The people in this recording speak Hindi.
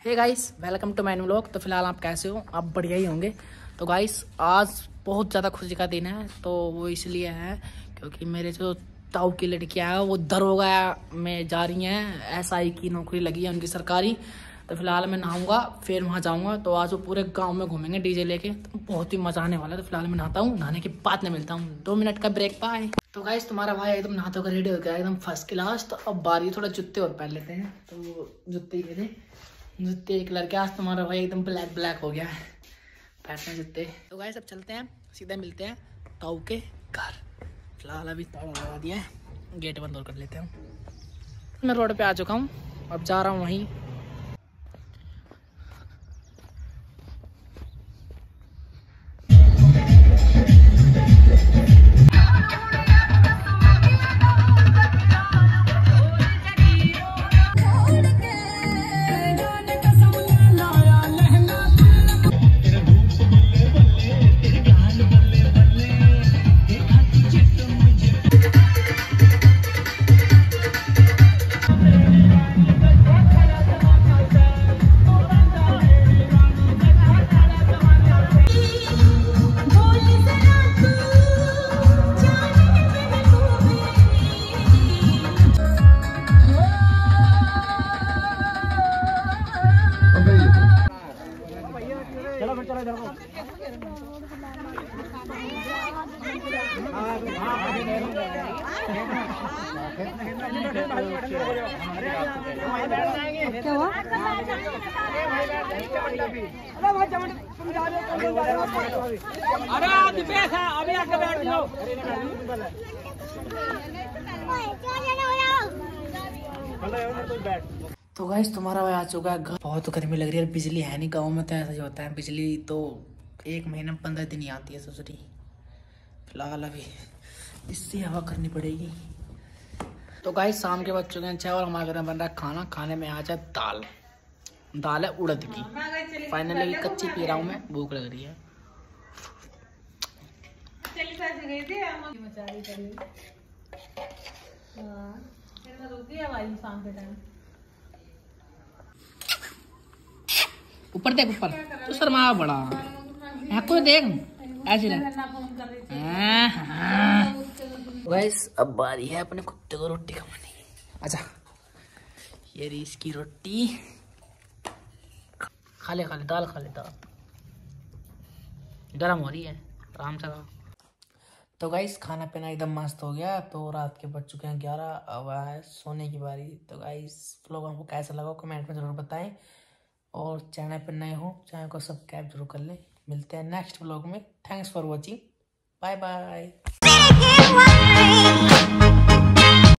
Hey guys, welcome to my new vlog. तो फिलहाल आप कैसे हो? आप बढ़िया ही होंगे। तो गाइस आज बहुत ज़्यादा खुशी का दिन है। तो वो इसलिए है क्योंकि मेरे जो ताऊ की लड़कियाँ हैं वो दरोगा में जा रही हैं। SI की नौकरी लगी है उनकी सरकारी। तो फिलहाल मैं नहाऊंगा, फिर वहाँ जाऊँगा। तो आज वो पूरे गाँव में घूमेंगे DJ लेके। तो बहुत ही मज़ा आने वाला है। तो फिलहाल मैं नहाता हूँ, नहाने के बाद मैं मिलता हूँ। 2 मिनट का ब्रेक पाए। तो गाइस तुम्हारा भाई एकदम नहा धोकर रेडी हो गया, एकदम फर्स्ट क्लास। तो अब बारी थोड़ा जूते और पहन लेते हैं। तो जूते ही थे, जूते एक कलर के। आज तुम्हारा भाई एकदम ब्लैक हो गया है पैसे जूते। तो गाइस अब चलते हैं, सीधे मिलते हैं ताऊ के घर। फिलहाल अभी ताला लगा दिया है, गेट बंद और कर लेते हैं। मैं रोड पे आ चुका हूँ, अब जा रहा हूँ वहीं। क्या हुआ? अरे अभी आके बैठ जाओ। तो गाइस तुम्हारा भाई आ चुका है घर। बहुत गर्मी लग रही है, बिजली है नहीं गाँव में। तो ऐसा ही होता है, बिजली तो 1 महीने में 15 दिन ही आती है ससुरी। फिलहाल अभी इससे हवा करनी पड़ेगी। तो गाइस शाम के बज चुके हैं 6 और हमारे घर में बन रहा है खाना। खाने में आ जाए दाल है उड़द की। फाइनली कच्ची पी रहा हूँ मैं, भूख लग रही है। ऊपर देख, ऊपर तो शर्मा बड़ा को देख ऐसे। गाइस अब बारी है अपने कुत्ते को रोटी खवाने की। अच्छा ये रही इसकी रोटी। खा ले दाल खा ले, दाल गर्म हो रही है, आराम से खा। तो गाइस खाना पीना एकदम मस्त हो गया। तो रात के बज चुके हैं 11, अब है सोने की बारी। तो गाइस व्लॉग हमको कैसा लगा कमेंट में जरूर बताएं। और चैनल पर नए हो, चैनल को सब्सक्राइब जरूर कर लें। मिलते हैं नेक्स्ट व्लॉग में। Thanks for watching, bye bye.